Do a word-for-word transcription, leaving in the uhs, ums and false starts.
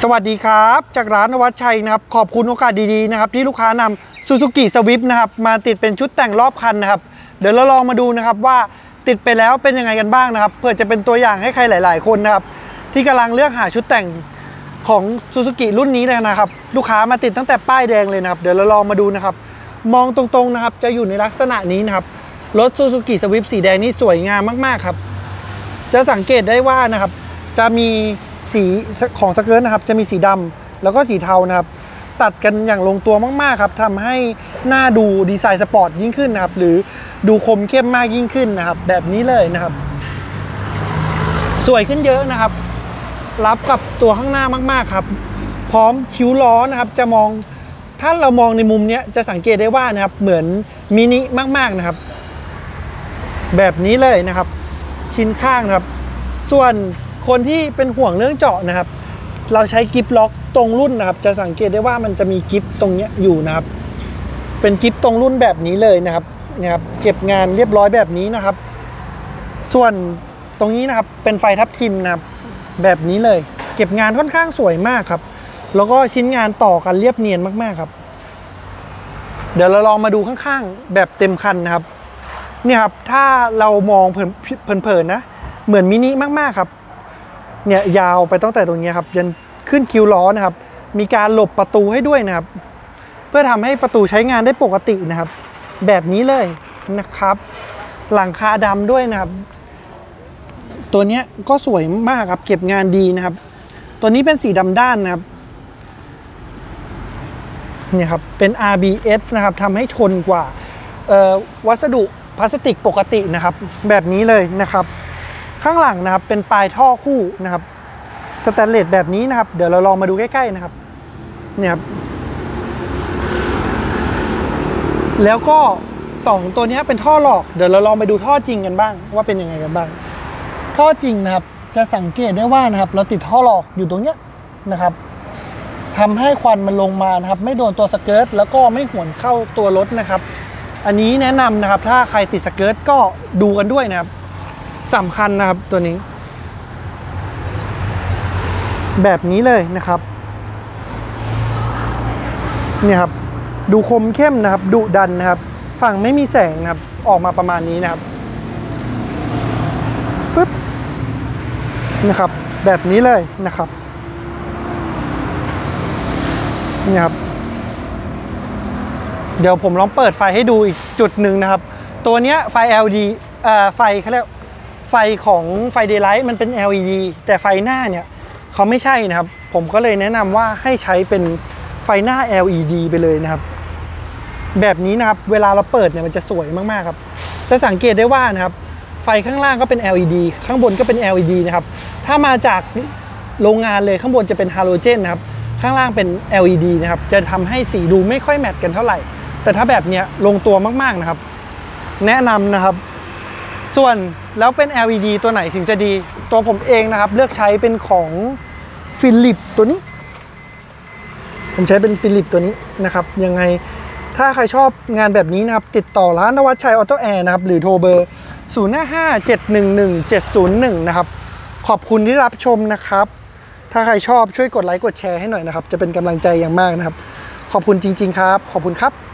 สวัสดีครับจากร้านนวัชชัยนะครับขอบคุณโอกาสดีๆนะครับที่ลูกค้านำ Suzuki Swift นะครับมาติดเป็นชุดแต่งรอบคันนะครับเดี๋ยวเราลองมาดูนะครับว่าติดไปแล้วเป็นยังไงกันบ้างนะครับเพื่อจะเป็นตัวอย่างให้ใครหลายๆคนนะครับที่กำลังเลือกหาชุดแต่งของ Suzuki รุ่นนี้เลยนะครับลูกค้ามาติดตั้งแต่ป้ายแดงเลยนะครับเดี๋ยวเราลองมาดูนะครับมองตรงๆนะครับจะอยู่ในลักษณะนี้นะครับรถ Suzuki Swift สีแดงนี่สวยงามมากๆครับจะสังเกตได้ว่านะครับจะมีสีของสเกิร์ตนะครับจะมีสีดำแล้วก็สีเทานะครับตัดกันอย่างลงตัวมากๆครับทำให้หน้าดูดีไซน์สปอร์ตยิ่งขึ้นนะครับหรือดูคมเข้มมากยิ่งขึ้นนะครับแบบนี้เลยนะครับสวยขึ้นเยอะนะครับรับกับตัวข้างหน้ามากๆครับพร้อมคิ้วล้อนะครับจะมองถ้าเรามองในมุมนี้จะสังเกตได้ว่านะครับเหมือนมินิมากๆนะครับแบบนี้เลยนะครับชิ้นข้างนะครับส่วนคนที่เป็นห่วงเรื่องเจาะนะครับเราใช้กิฟล็อกตรงรุ่นนะครับจะสังเกตได้ว่ามันจะมีกิฟตรงนี้อยู่นะครับเป็นกิฟตรงรุ่นแบบนี้เลยนะครับนะครับเก็บงานเรียบร้อยแบบนี้นะครับส่วนตรงนี้นะครับเป็นไฟทับทิมนะครับแบบนี้เลยเก็บงานค่อนข้างสวยมากครับแล้วก็ชิ้นงานต่อกันเรียบเนียนมากๆครับเดี๋ยวเราลองมาดูข้างๆแบบเต็มคันนะครับเนี่ยครับถ้าเรามองเผินๆนะเหมือนมินิมากๆครับเนี่ยยาวไปตั้งแต่ตรงนี้ครับยันขึ้นคิ้วล้อนะครับมีการหลบประตูให้ด้วยนะครับเพื่อทำให้ประตูใช้งานได้ปกตินะครับแบบนี้เลยนะครับหลังคาดำด้วยนะครับตัวนี้ก็สวยมากครับเก็บงานดีนะครับตัวนี้เป็นสีดำด้านนะครับเนี่ยครับเป็น อาร์ บี เอส นะครับทำให้ทนกว่าวัสดุพลาสติกปกตินะครับแบบนี้เลยนะครับข้างหลังนะครับเป็นปลายท่อคู่นะครับสแตนเลสแบบนี้นะครับเดี๋ยวเราลองมาดูใกล้ๆนะครับเนี่ยครับแล้วก็สองตัวนี้เป็นท่อหลอกเดี๋ยวเราลองไปดูท่อจริงกันบ้างว่าเป็นยังไงกันบ้างท่อจริงนะครับจะสังเกตได้ว่านะครับเราติดท่อหลอกอยู่ตรงเนี้ยนะครับทำให้ควันมันลงมานะครับไม่โดนตัวสเกิร์ตแล้วก็ไม่หวนเข้าตัวรถนะครับอันนี้แนะนำนะครับถ้าใครติดสเกิร์ตก็ดูกันด้วยนะครับสำคัญนะครับตัวนี้แบบนี้เลยนะครับเนี่ยครับดูคมเข้มนะครับดุดันนะครับฝั่งไม่มีแสงนะครับออกมาประมาณนี้นะครับปึ๊บนะครับแบบนี้เลยนะครับเนี่ยครับเดี๋ยวผมลองเปิดไฟให้ดูอีกจุดหนึ่งนะครับตัวนี้ไฟ แอล อี ดี เอ่อไฟเขาเรียกไฟของไฟเดย์ไลท์มันเป็น แอล อี ดี แต่ไฟหน้าเนี่ยเขาไม่ใช่นะครับผมก็เลยแนะนำว่าให้ใช้เป็นไฟหน้า แอล อี ดี ไปเลยนะครับแบบนี้นะครับเวลาเราเปิดเนี่ยมันจะสวยมากๆครับจะสังเกตได้ว่านะครับไฟข้างล่างก็เป็น แอล อี ดี ข้างบนก็เป็น แอล อี ดี นะครับถ้ามาจากโรงงานเลยข้างบนจะเป็นฮาโลเจนนะครับข้างล่างเป็น แอล อี ดี นะครับจะทำให้สีดูไม่ค่อยแมทกันเท่าไหร่แต่ถ้าแบบเนี้ยลงตัวมากๆนะครับแนะนำนะครับส่วนแล้วเป็น แอล อี ดี ตัวไหนถึงจะดีตัวผมเองนะครับเลือกใช้เป็นของฟิลิปตัวนี้ผมใช้เป็นฟิลิปตัวนี้นะครับยังไงถ้าใครชอบงานแบบนี้นะครับติดต่อร้านนวัชชัยออโต้แอร์นะครับหรือโทรเบอร์ศูนย์ ห้า ห้า เจ็ด หนึ่ง หนึ่ง เจ็ด ศูนย์ หนึ่งนะครับขอบคุณที่รับชมนะครับถ้าใครชอบช่วยกดไลค์กดแชร์ให้หน่อยนะครับจะเป็นกำลังใจอย่างมากนะครับขอบคุณจริงๆครับขอบคุณครับ